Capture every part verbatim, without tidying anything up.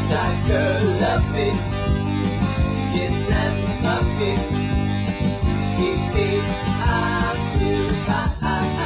Tiger, love me, kiss and hug me, keep me occupied.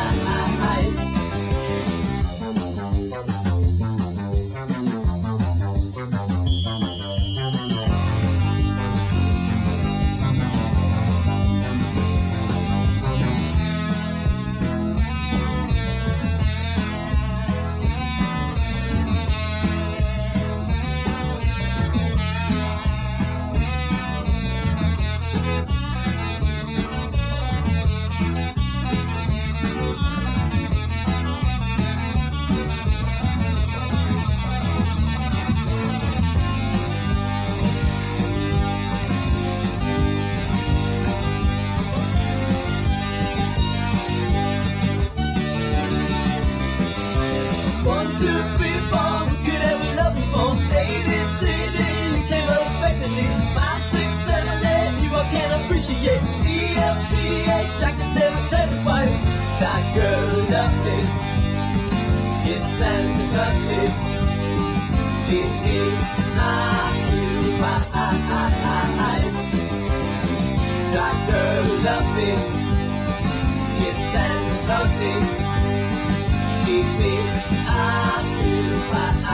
One, two, three, four, could ever love you more? A, B, C, D, you came unexpectedly. Five, six, seven, eight, you I can't appreciate. E, F, G, H, I can never tell you why. Tiger, love me, kiss and hug me, keep me occupied. Tiger, love me, kiss and hug me, keep me occupied.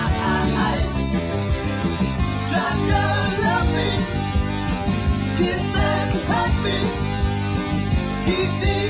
Tiger, love me, kiss and hug me, keep me